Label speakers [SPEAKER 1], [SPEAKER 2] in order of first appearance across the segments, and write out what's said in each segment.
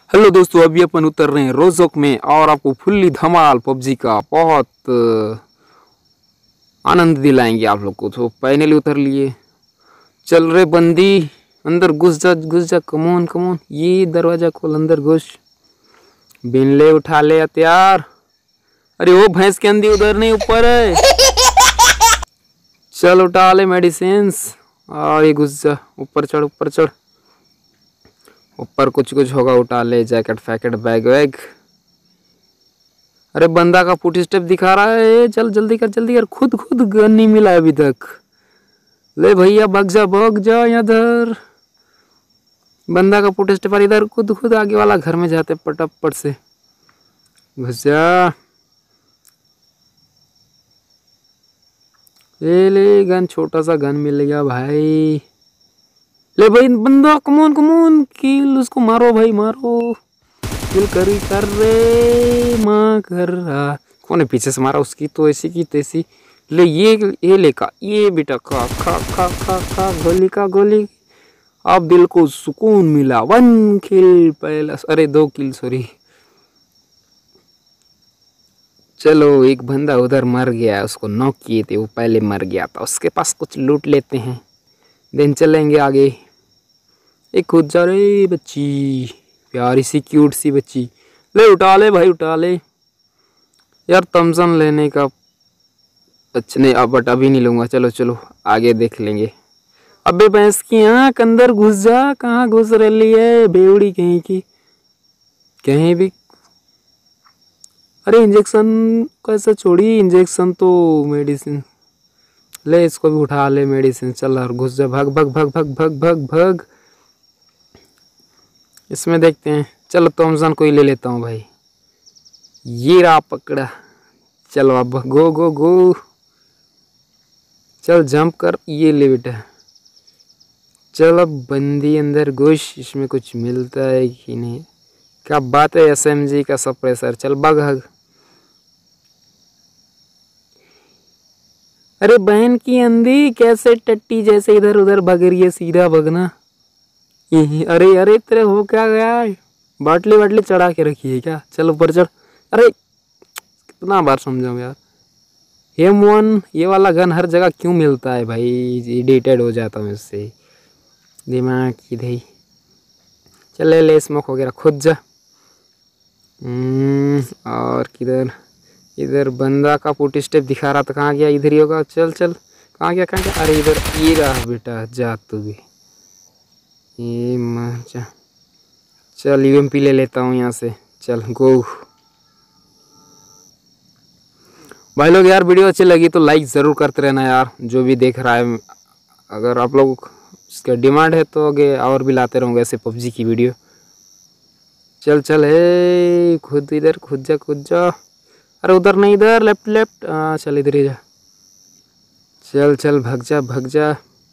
[SPEAKER 1] Hello दोस्तों, अभी अपन उतर रहे हैं रोजोक में और आपको फुल्ली धमाल पबजी का बहुत आनंद दिलाएंगे आप लोग को। तो फाइनली उतर लिए, चल रहे बंदी, अंदर घुस जा, कमोन कमोन, ये दरवाजा खोल, अंदर घुस, बिन ले, उठा ले हथियार। अरे वो भैंस के अंधी उधर नहीं, ऊपर है। चल उठा ले मेडिसिन और ये घुस जा, ऊपर चढ़, ऊपर चढ़, ऊपर कुछ कुछ होगा, उठा ले जैकेट फैकेट बैग वैग। अरे बंदा का फुट स्टेप दिखा रहा है, चल जल्दी कर, खुद गन नहीं मिला अभी तक। ले भैया भाग जा इधर, बंदा का फुट स्टेप इधर, खुद आगे वाला घर में जाते पटापट से घुस जा। ले गन, छोटा सा गन मिल गया भाई। ले भाई बंदा, कमोन किल उसको, मारो भाई मारो, किल कर रे माँ कर रहा। कौन है पीछे से मारा उसकी, तो ऐसी की तैसी। ले ये लेका, ये बेटा खा गोली। अब दिल को सुकून मिला। 1 किल पहला, अरे 2 किल सॉरी। चलो एक बंदा उधर मर गया, उसको नॉक किए थे, वो पहले मर गया था। उसके पास कुछ लूट लेते हैं, देन चलेंगे आगे। एक खुद जा रे बच्ची, प्यारी सी क्यूट सी बच्ची। ले उठा ले भाई, उठा ले यार, थॉमसन लेने का। अच्छा नहीं, अब बट अभी नहीं लूँगा, चलो आगे देख लेंगे। अबे भैंस की आँख, अंदर घुस जा, कहाँ घुस रही है बेवड़ी कहीं की, कहीं भी। अरे इंजेक्शन कैसे छोड़ी, इंजेक्शन तो मेडिसिन। ले इसको भी उठा ले मेडिसिन, चल और घुस जा, भाग। इसमें देखते हैं, चलो थॉमसन को ही ले लेता हूँ भाई। ये रहा पकड़ा, चलो अब गो। चल जंप कर, ये ले बेटा। चल अब बंदी अंदर घुस, इसमें कुछ मिलता है कि नहीं। क्या बात है, SMG का सप्रेसर, चल भाग। अरे बहन की अंधी, कैसे टट्टी जैसे इधर उधर भाग रही है, सीधा भगना। अरे तेरे हो क्या गया है, बाटली चढ़ा के रखी है क्या, चल ऊपर चढ़। अरे कितना बार समझाऊं यार, M1 ये वाला गन हर जगह क्यों मिलता है भाई, इरिटेटेड हो जाता हूँ इससे, दिमाग की दही। चल ले स्मोक वगैरह, खुद जा। और किधर, इधर बंदा का फुट स्टेप दिखा रहा था, कहाँ गया, इधर ही होगा। चल कहाँ गया। अरे इधर, ये रहा बेटा, जा तू भी, ये मजा। चल UMP ले लेता हूँ यहाँ से, चल गो। भाई लोग यार, वीडियो अच्छी लगी तो लाइक ज़रूर करते रहना यार, जो भी देख रहा है। अगर आप लोग इसका डिमांड है तो आगे और भी लाते रहूँगा ऐसे पबजी की वीडियो। चल हे, खुद इधर खुद जा। अरे उधर नहीं, इधर लेफ्ट। चल इधर ही जा, चल भाग जा।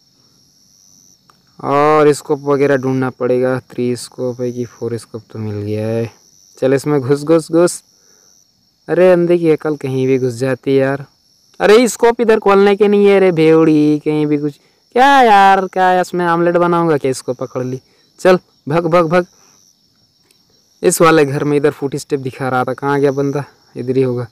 [SPEAKER 1] और स्कोप वगैरह ढूंढना पड़ेगा, 3 स्कोप है कि 4 स्कोप तो मिल गया है। चल इसमें घुस। अरे अंधे की अकल कहीं भी घुस जाती है यार। अरे स्कोप इधर खोलने के नहीं है रे भेवड़ी, कहीं भी कुछ। क्या यार, क्या इसमें आमलेट बनाऊंगा क्या, इसको पकड़ ली। चल भाग। इस वाले घर में इधर फुट स्टेप दिखा रहा था, कहाँ गया बंदा, इधर ही होगा।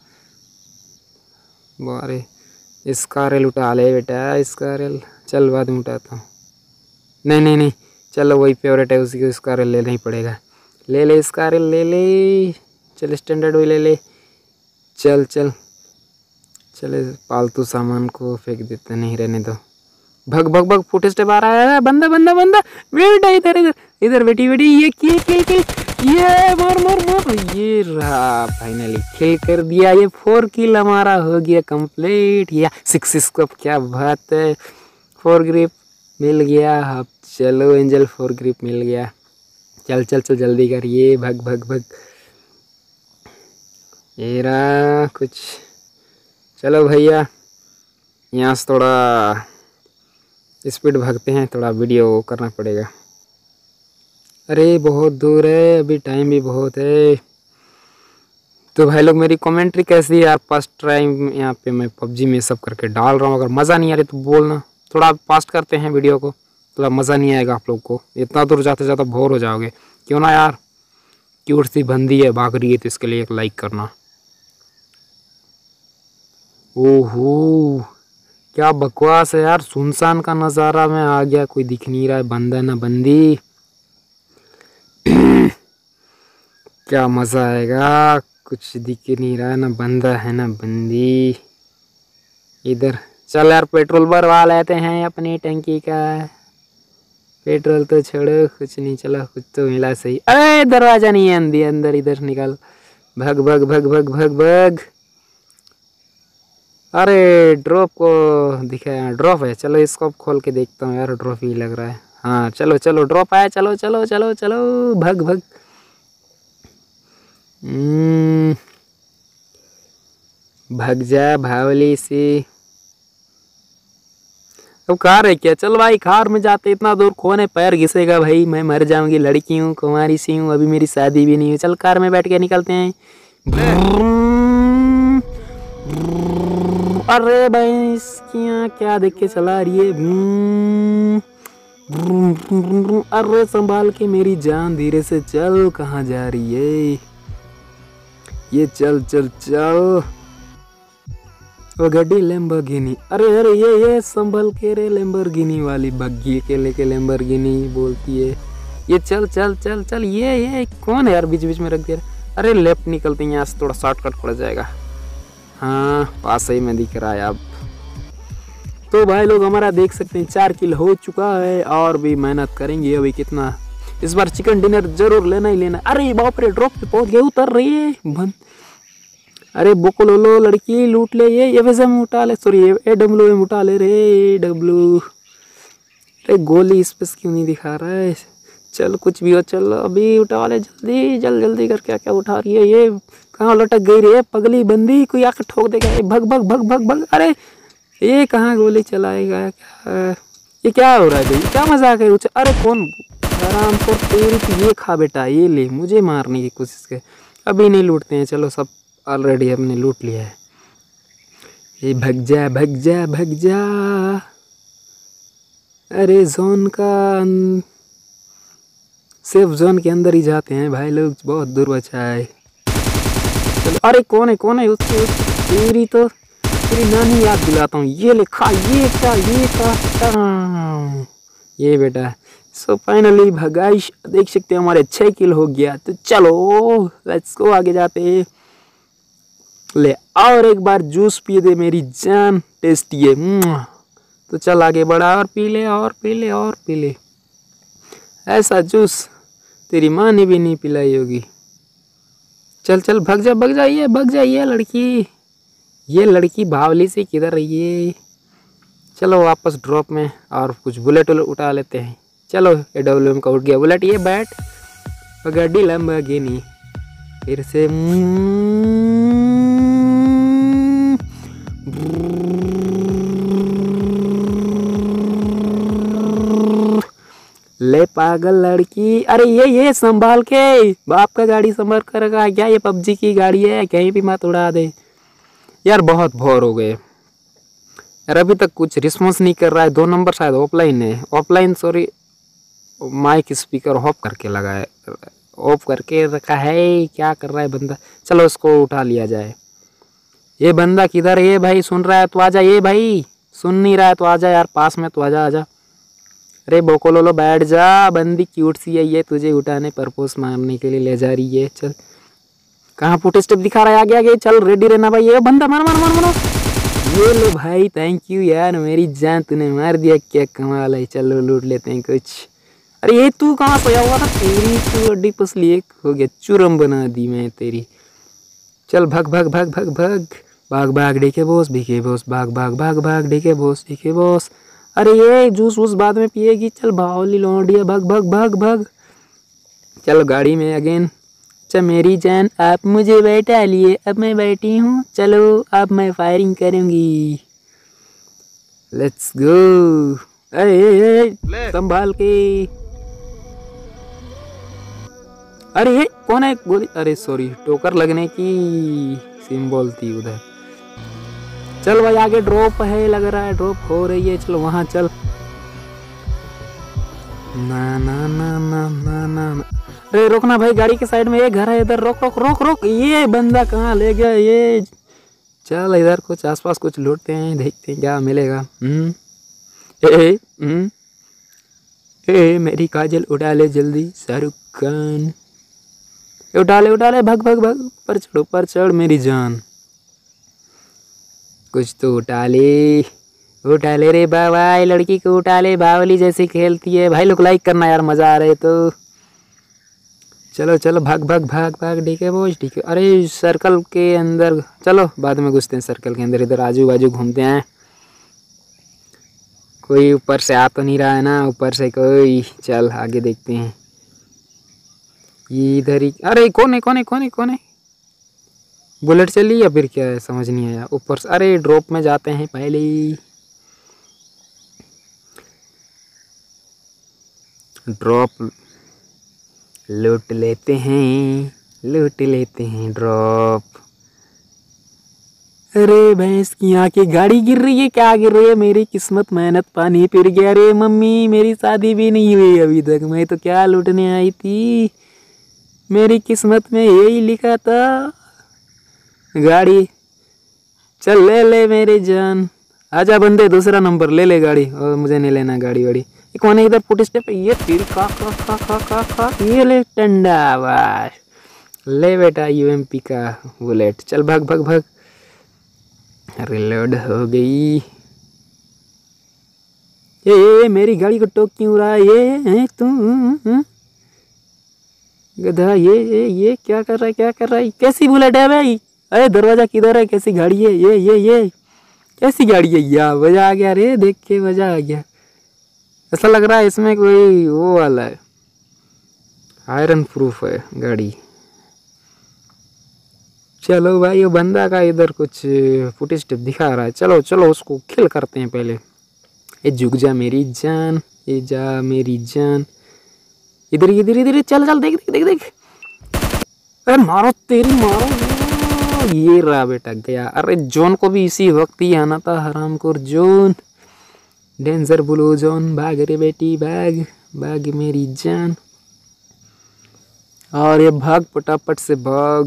[SPEAKER 1] अरे इसका रेल उठा ले बेटा, इसका रेल, चल बाद में उठाता हूँ। नहीं, चलो वही फेवरेट है उसी को, इसका रेल लेना ही पड़ेगा। ले इसका रेल, ले। चल स्टैंडर्ड वही ले। चल पालतू सामान को फेंक देते, नहीं रहने दो। भाग, फुट स्टेप आ रहा है, बंदा बेटा, इधर बेटी, ये ये मार। ये रहा, फाइनली किल कर दिया। ये 4 किल हमारा हो गया कंप्लीट। या 6 स्कोप, क्या बात है। 4 ग्रिप मिल गया। अब चलो एंजल 4 ग्रिप मिल गया। चल जल्दी कर, ये भाग। ये रहा कुछ। चलो भैया, यहाँ से थोड़ा स्पीड भागते हैं, थोड़ा वीडियो करना पड़ेगा। अरे बहुत दूर है, अभी टाइम भी बहुत है। तो भाई लोग मेरी कमेंट्री कैसी है यार, फर्स्ट टाइम यहाँ पे मैं पबजी में सब करके डाल रहा हूँ। अगर मज़ा नहीं आ रही तो बोलना, थोड़ा फास्ट करते हैं वीडियो को, थोड़ा मज़ा नहीं आएगा आप लोग को, इतना दूर जाते बोर हो जाओगे, क्यों ना यार। क्यूट सी बंदी है, भाग रही है, तो इसके लिए एक लाइक करना। ओहो क्या बकवास है यार, सुनसान का नज़ारा में आ गया, कोई दिख नहीं रहा है, बंदा ना बंदी। क्या मज़ा आएगा, कुछ दिख नहीं रहा है, ना बंदा है ना बंदी। इधर चल यार पेट्रोल भरवा लेते हैं अपनी टंकी का। पेट्रोल तो छोड़ो, कुछ नहीं चला, कुछ तो मिला सही। अरे दरवाजा नहीं है, अंधी अंदर, इधर निकल, भग भग भग भग भग भग। अरे ड्रॉप को दिखाया, ड्रॉप है, चलो इसको खोल के देखता हूँ यार, ड्रॉप ही लग रहा है। हाँ चलो चलो ड्रॉप आया, चलो चलो चलो चलो, भग भग। भग जा भावली से। अब कार है क्या, चल भाई कार में जाते, इतना दूर कौन है, पैर घिसेगा भाई, मैं मर जाऊंगी, लड़की हूँ, कुंवारी सी हूँ, अभी मेरी शादी भी नहीं हुई। चल कार में बैठ के निकलते हैं। अरे भाई इसकी क्या देख के चला रही है। अरे संभाल के मेरी जान, धीरे से चल, कहाँ जा रही है ये, चल चल चल। वो गाड़ी लैम्बोर्गिनी, अरे अरे ये संभल के रे, लैम्बोर्गिनी वाली बग्गी के लेके लैम्बोर्गिनी बोलती है ये। चल चल चल चल, ये कौन है यार, बीच बीच में रख दिया। अरे लेफ्ट निकलते हैं यहाँ से, थोड़ा शॉर्टकट पड़ जाएगा। हाँ पास ही में दिख रहा है अब तो। भाई लोग हमारा देख सकते हैं 4 किल हो चुका है, और भी मेहनत करेंगे अभी कितना, इस बार चिकन डिनर जरूर लेना ही लेना। अरे बाप रे ड्रॉप पे पहुंच गए, उतर रही है बंद। अरे बोकोलोलो लड़की लूट ले, ये एवज़म उठा ले, सॉरी AWM उठा ले रे, AW। अरे गोली इस पे क्यों नहीं दिखा रहा है, चल कुछ भी हो, चल अभी उठा ले जल्दी, जल्दी कर। क्या क्या उठा रही है ये, कहाँ लटक गई रे पगली बंदी, कोई आकर ठोक देगा। भग भग भग भग भग। अरे ये कहाँ गोली चलाएगा, क्या ये क्या हो रहा है भाई, क्या मजाक है। अरे कौन आराम से, तेरी तो ये खा बेटा, ये ले, मुझे मारने की कोशिश कर। अभी नहीं लूटते हैं, चलो सब ऑलरेडी हमने लूट लिया है। ये भग जा भग जा भग जा। अरे जोन का, सेफ जोन के अंदर ही जाते हैं भाई लोग, बहुत दूर बचा है। चलो अरे कौन है उसकी तेरी तो, तेरी नानी याद दिलाता हूँ, ये लिखा, ये क्या ये बेटा। सो फाइनली भगाइश देख सकते हैं हमारे 6 किल हो गया। तो चलो लेट्स गो, आगे जाते हैं। ले और एक बार जूस पी दे मेरी जान, टेस्टी है। तो चल आगे बढ़ा, और पी ले और पी ले और पी ले, ऐसा जूस तेरी माँ ने भी नहीं पिलाई होगी। चल चल भग जा, ये भग जाइए लड़की, ये लड़की बावली से किधर रही है। चलो वापस ड्रॉप में, और कुछ बुलेट उठा लेते हैं। चलो AWM का उठ गया बुलेट, ये बैठ गाड़ी लैम्बोर्गिनी फिर से। ले पागल लड़की, अरे ये संभाल के, बाप का गाड़ी संभाल कर रखा क्या, ये PUBG की गाड़ी है, कहीं भी मत उड़ा दे यार। बहुत बोर हो गए यार, अभी तक कुछ रिस्पॉन्स नहीं कर रहा है। 2 नंबर शायद ऑफलाइन है, offline sorry, mic speaker off करके लगा है, ऑफ करके रखा है, क्या कर रहा है बंदा। चलो उसको उठा लिया जाए। ये बंदा किधर है भाई, सुन रहा है तो आजा, ये भाई सुन नहीं रहा है तो आजा यार, पास में तो आजा आजा। अरे बोकोलोलो बैठ जा, बंदी क्यूट सी है ये, तुझे उठाने परपोज मारने के लिए ले जा रही है। चल कहाँ फुट स्टेप दिखा रहा है, आगे आगे चल, रेडी रहना भाई। ये बंदा मार मार मार मार, ये लो भाई, थैंक यू यार मेरी जान, तूने मार दिया, क्या कमाल है। चलो लूट लेते हैं कुछ। अरे ये तू कहाँ सोया हुआ था, तेरी तू अड्डी पसली एक हो गया, चुरम बना दी मैं तेरी। चल भग भग भग भग भग, भाग भाग डीके बॉस, बीके बॉस, भाग भाग भाग भाग डीके बॉस, बीके बॉस। अरे ये जूस वूस बाद में पिएगी, चल बावली लौंडिया, भग भग भग भग। चलो गाड़ी में अगेन। अच्छा मेरी जान आप मुझे बैठा लिए, अब मैं बैठी हूँ, चलो अब मैं फायरिंग करूँगी, लेट्स गो। अरे संभाल के। अरे ये कौन है गोली, अरे सॉरी, टोकर लगने की सिंबल थी उधर। चल भाई आगे ड्रॉप है, लग रहा है ड्रॉप हो रही है, चलो वहाँ चल। ना ना ना ना ना ना ना। अरे रोकना भाई, गाड़ी के साइड में ये घर है, इधर रोक रोक रोक रोक। ये बंदा कहाँ ले गया ये? चल इधर कुछ आसपास कुछ लूटते हैं, देखते हैं क्या मिलेगा। मेरी काजल उठा ले जल्दी, शाहरुख खान उठा ले, भग भग भग, ऊपर चढ़ मेरी जान। कुछ तो उठा ले रे बाबा, लड़की को उठा ले, बावली जैसी खेलती है। भाई लोग लाइक करना यार, मजा आ रहे तो। चलो चलो भाग भाग भाग भाग, डीके बॉयज डीके। अरे सर्कल के अंदर, चलो बाद में घुसते हैं सर्कल के अंदर। इधर आजू बाजू घूमते हैं। कोई ऊपर से आ तो नहीं रहा है ना, ऊपर से कोई। चल आगे देखते हैं। ये इधर ही, अरे कौन है? बुलेट चली या फिर क्या है, समझ नहीं आया। ऊपर से, अरे ड्रॉप में जाते हैं पहले ही। ड्रॉप लूट लेते हैं ड्रॉप। अरे भैंस की आंखें, गाड़ी गिर रही है, क्या गिर रही है? मेरी किस्मत, मेहनत पानी फिर गया रे मम्मी। मेरी शादी भी नहीं हुई अभी तक, मैं तो क्या लूटने आई थी। मेरी किस्मत में यही लिखा था। गाड़ी चल ले मेरी जान। आजा बंदे, दूसरा नंबर ले गाड़ी। और मुझे नहीं लेना गाड़ी वाड़ी। कौन है इधर? Footstep. ये फिर खा ये ले टंडा आवाज। ले बेटा यूएमपी का बुलेट। चल भाग भाग भाग। रिलोड हो गई। ये मेरी गाड़ी को टोक क्यों रहा है ये? तू गधा, ये क्या कर रहा है? कैसी बुलेट है भाई? अरे दरवाजा किधर है? कैसी गाड़ी है ये कैसी गाड़ी है? या मजा आ गया रे, देख के मजा आ गया। ऐसा लग रहा है इसमें कोई वो वाला है, आयरन प्रूफ है गाड़ी। चलो भाई, वो बंदा का इधर कुछ फुट स्टेप दिखा रहा है। चलो चलो उसको किल करते हैं पहले। ये झुक जा मेरी जान, ये जा मेरी जान। इधर चल देख। अरे मारो तेरी मारो। ये रहा बेटा, गया। अरे जोन को भी इसी वक्त ही आना था, हरामखोर जोन। डेंजर ब्लू जोन, भाग रे बेटी भाग भाग मेरी जान। और ये भाग, फटाफट से भाग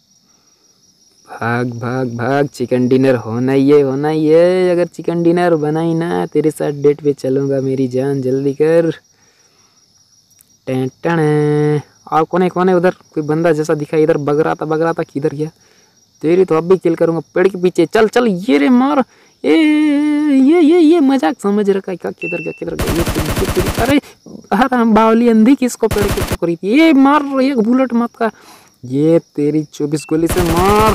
[SPEAKER 1] भाग भाग भाग। चिकन डिनर होना ही है। अगर चिकन डिनर बनाई ना, तेरे साथ डेट पे चलूँगा मेरी जान, जल्दी कर। टेंटन। और कौन है उधर? कोई बंदा जैसा दिखा, इधर बग रहा था, किधर गया? तेरी तो अब भी किल करूँगा। पेड़ के पीछे चल। ये रे मार। ये मजाक समझ रखा है क्या? किधर गया? अरे हम बावली अंधी किसको पेड़ के टकरी थी? ये मार, एक बुलेट मत का। ये तेरी 24 गोली से मार।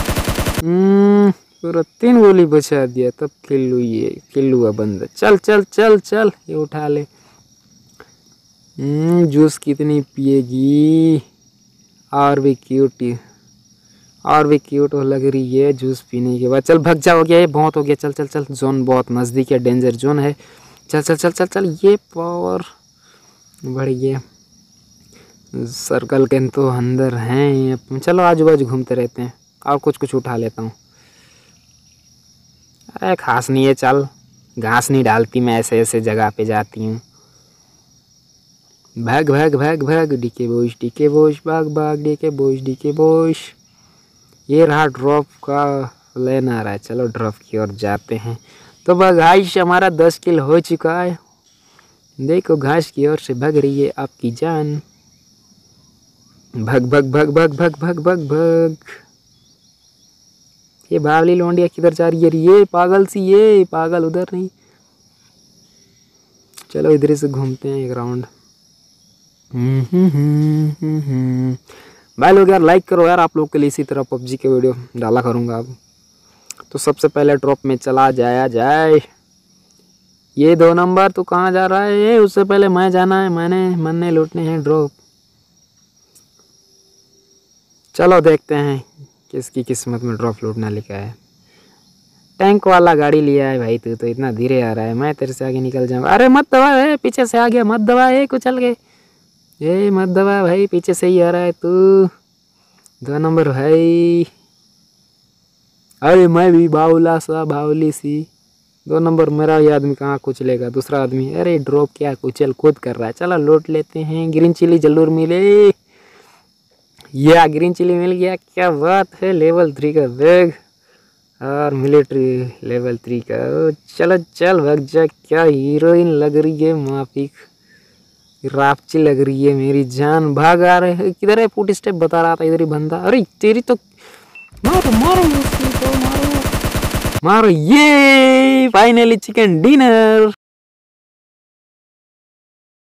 [SPEAKER 1] पूरा 3 गोली बचा दिया, तब किल हुआ बंदा। चल ये उठा ले। जूस कितनी पिएगी? और भी क्यूट लग रही है जूस पीने के बाद। चल भग जा, हो गया ये, बहुत हो गया। चल जोन बहुत नज़दीक है, डेंजर जोन है। चल। ये पावर बढ़ गया। सर्कल के तो अंदर हैं। चलो आजू बाजू घूमते रहते हैं और कुछ उठा लेता हूँ। अरे खास नहीं है, चल। घास नहीं डालती मैं, ऐसे जगह पे जाती हूँ। भाग डीके बॉयज भाग डीके बॉयज। ये रहा ड्रॉप का लेन आ रहा है। चलो ड्रॉप की ओर जाते हैं। तो घास हमारा 10 किल हो चुका है। देखो घास की ओर से भाग रही है आपकी जान। भाग। ये बावली लौंडिया किधर जा रही है? ये पागल उधर नहीं। चलो इधर से घूमते हैं एक राउंड। भाई लोग यार लाइक करो यार, आप लोग के लिए इसी तरह पबजी के वीडियो डाला करूँगा अब। तो सबसे पहले ड्रॉप में चला जाए। ये 2 नंबर तो कहाँ जा रहा है? ये उससे पहले मैं जाना है, मैंने लूटने हैं ड्रॉप। चलो देखते हैं किसकी किस्मत में ड्रॉप लूटना लिखा है। टैंक वाला गाड़ी लिया है भाई, तू तो इतना धीरे आ रहा है, मैं तेरे से आगे निकल जाऊँगा। अरे मत दबा, पीछे से आ गया, मत दबा, कुचल गए। ये मत दबा भाई, पीछे से ही आ रहा है तू। 2 नंबर भाई। अरे मैं भी बावली सी। 2 नंबर मेरा ये आदमी कहाँ कुचलेगा। दूसरा आदमी अरे ड्रॉप क्या कुचल खुद कर रहा है। चलो लूट लेते हैं। ग्रीन चिली जरूर मिले। या ग्रीन चिली मिल गया, क्या बात है। लेवल 3 का बैग और मिलिट्री लेवल 3 का। चलो चल भाग जा। क्या हीरोइन लग रही है, माफिक रापची लग रही है मेरी जान। भाग आ रहे है, किधर है। फुट स्टेप बता रहा था इधर ही बंदा। अरे तेरी तो मारो मारो मारो मारो। ये फाइनली चिकन डिनर।